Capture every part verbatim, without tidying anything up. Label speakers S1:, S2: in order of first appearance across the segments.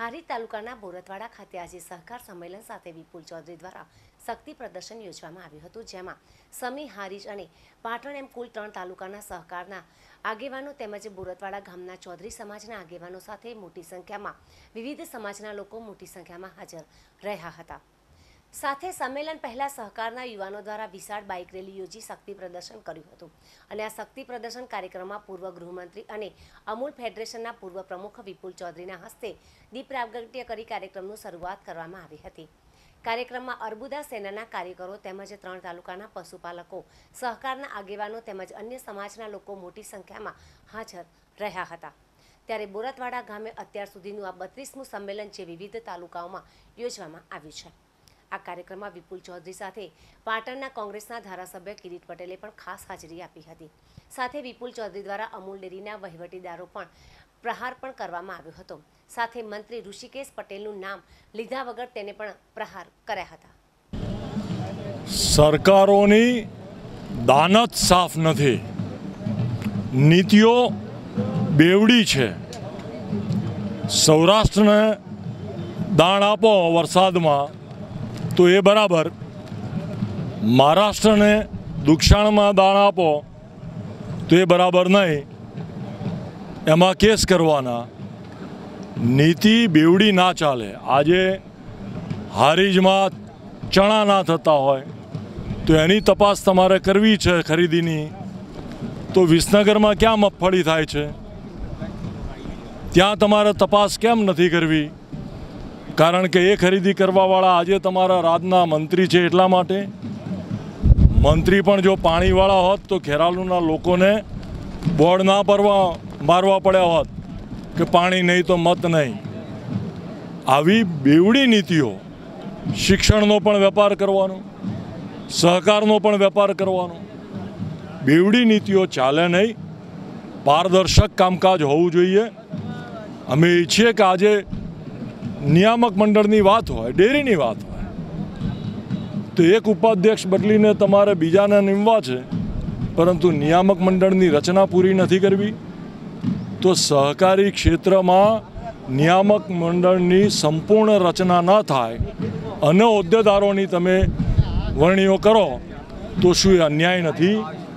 S1: હારીજ તાલુકાના બોરતવાડા ખાતે આજે સહકાર સંમેલન સાથે વિપુલ ચૌધરી દ્વારા શક્તિ પ્રદર્શન યોજવામાં આવ્યું હતું, જેમાં સમી, હારીજ અને પાટણ એમ કુલ ત્રણ તાલુકાના સહકારના આગેવાનો તેમજ બોરતવાડા ગામના ચૌધરી સમાજના આગેવાનો સાથે મોટી સંખ્યામાં વિવિધ સમાજના લોકો મોટી સંખ્યામાં હાજર રહ્યા હતા। સાથે સંમેલન પહેલા સહકારના યુવાનો દ્વારા વિશાળ બાઇક રેલી યોજી શક્તિ પ્રદર્શન કર્યું હતું અને આ શક્તિ પ્રદર્શન કાર્યક્રમમાં પૂર્વ ગૃહમંત્રી અને અમૂલ ફેડરેશનના પૂર્વ પ્રમુખ વિપુલ ચૌધરીના હસ્તે દીપ પ્રાગટ્ય કરી કાર્યક્રમની શરૂઆત કરવામાં આવી હતી। કાર્યક્રમમાં અર્બુદા સેનાના કાર્યકરો તેમજ ત્રણ તાલુકાના પશુપાલકો, સહકારના આગેવાનો તેમજ અન્ય સમાજના લોકો મોટી સંખ્યામાં હાજર રહ્યા હતા। ત્યારે બોરતવાડા ગામે અત્યાર સુધીનું આ બત્રીસમું સંમેલન જે વિવિધ તાલુકાઓમાં યોજવામાં આવ્યું છે। આ કાર્યક્રમમાં વિપુલ ચૌધરી સાથે પાટણના કોંગ્રેસના ધારાસભ્ય કિરીટ પટેલે પણ ખાસ હાજરી આપી હતી। સાથે વિપુલ ચૌધરી દ્વારા અમૂલ ડેરીના વહીવટીદારો પણ પ્રહાર પણ કરવામાં આવ્યો હતો। સાથે મંત્રી ઋષિકેશ પટેલનું નામ લીધા વગર તેને પણ પ્રહાર કર્યા હતા।
S2: સરકારોની દાનત સાફ નથી, નીતિઓ બેવડી છે। સૌરાષ્ટ્રને દાણ આપો વરસાદમાં તો એ બરાબર, મહારાષ્ટ્રને દુષ્કાળમાં દાણ આપો તો એ બરાબર નહીં, એમાં કેસ કરવાના। નીતિ બેવડી ના ચાલે। આજે હારીજમાં ચણા ના થતા હોય તો એની તપાસ તમારે કરવી છે ખરીદીની, તો વિસનગરમાં ક્યાં મગફળી થાય છે ત્યાં તમારે તપાસ કેમ નથી કરવી? કારણ કે એ ખરીદી કરવાવાળા આજે તમારા રાજના મંત્રી છે। એટલા માટે મંત્રી પણ જો પાણીવાળા હોત તો ખેરાલુના લોકોને બોર્ડ ના પરવા મારવા પડ્યા હોત કે પાણી નહીં તો મત નહીં। આવી બેવડી નીતિઓ, શિક્ષણનો પણ વેપાર કરવાનો, સહકારનો પણ વેપાર કરવાનો, બેવડી નીતિઓ ચાલે નહીં। પારદર્શક કામકાજ હોવું જોઈએ। અમે ઈચ્છીએ કે આજે નિયામક મંડળની વાત હોય, ડેરીની વાત હોય, તો એક ઉપાધ્યક્ષ બદલીને તમારે બીજાને નિમવા છે, પરંતુ નિયામક મંડળની રચના પૂરી નથી કરવી। તો સહકારી ક્ષેત્રમાં નિયામક મંડળની સંપૂર્ણ રચના ન થાય અને હોદ્દેદારોની તમે વરણીઓ કરો તો શું એ અન્યાય નથી?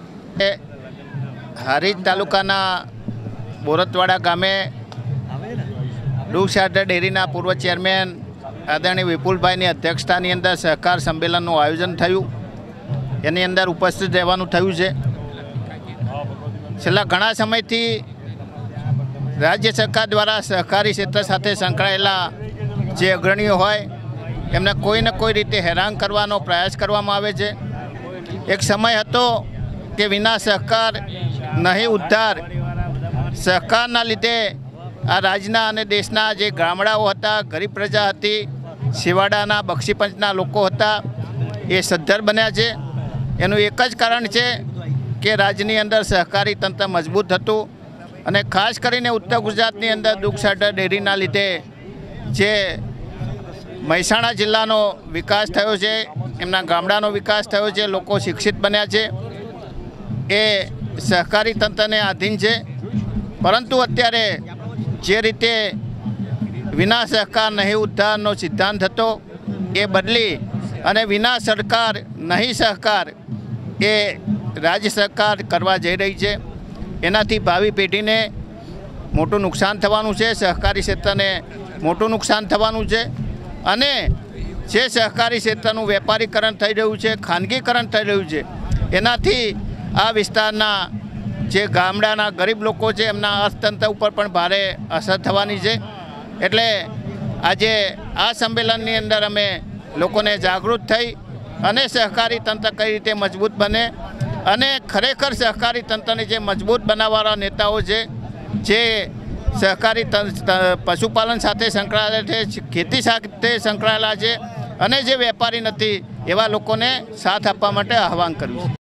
S3: હારીજ તાલુકાના બોરતવાડા ગામે દૂધ સાગર ડેરીના પૂર્વ ચેરમેન આદરણીય વિપુલભાઈની અધ્યક્ષતાની અંદર સહકાર સંમેલનનું આયોજન થયું। એની અંદર ઉપસ્થિત રહેવાનું થયું છે। છેલ્લા ઘણા સમયથી રાજ્ય સરકાર દ્વારા સહકારી ક્ષેત્ર સાથે સંકળાયેલા જે અગ્રણીઓ હોય એમને કોઈને કોઈ રીતે હેરાન કરવાનો પ્રયાસ કરવામાં આવે છે। એક સમય હતો કે વિના સહકાર નહીં ઉદ્ધાર। સહકારના લીધે આ રાજ્યના અને દેશના જે ગામડાઓ હતા, ગરીબ પ્રજા હતી, છેવાડાના બક્ષીપંચના લોકો હતા, એ સદ્ધર બન્યા છે। એનું એક જ કારણ છે કે રાજ્યની અંદર સહકારી તંત્ર મજબૂત હતું અને ખાસ કરીને ઉત્તર ગુજરાતની અંદર દૂધ સાગર ડેરીના લીધે જે મહેસાણા જિલ્લાનો વિકાસ થયો છે, એમના ગામડાનો વિકાસ થયો છે, લોકો શિક્ષિત બન્યા છે, એ સહકારી તંત્રને આધીન છે। પરંતુ અત્યારે જે રીતે વિના સહકાર નહીં ઉદ્ધારનો સિદ્ધાંત હતો એ બદલી અને વિના સરકાર નહીં સહકાર એ રાજ્ય સરકાર કરવા જઈ રહી છે। એનાથી ભાવિ પેઢીને મોટું નુકસાન થવાનું છે, સહકારી ક્ષેત્રને મોટું નુકસાન થવાનું છે અને જે સહકારી ક્ષેત્રનું વેપારીકરણ થઈ રહ્યું છે, ખાનગીકરણ થઈ રહ્યું છે, એનાથી આ વિસ્તારના જે ગામડાના ગરીબ લોકો છે એમના અર્થતંત્ર ઉપર પણ ભારે અસર થવાની છે। એટલે આજે આ સંમેલનની અંદર અમે લોકોને જાગૃત થઈ અને સહકારી તંત્ર કઈ રીતે મજબૂત બને અને ખરેખર સહકારી તંત્રને જે મજબૂત બનાવવાવાળા નેતાઓ છે, જે સહકારી પશુપાલન સાથે સંકળાયેલા છે, ખેતી સાથે સંકળાયેલા છે અને જે વેપારી નથી એવા લોકોને સાથ આપવા માટે આહવાન કર્યું છે।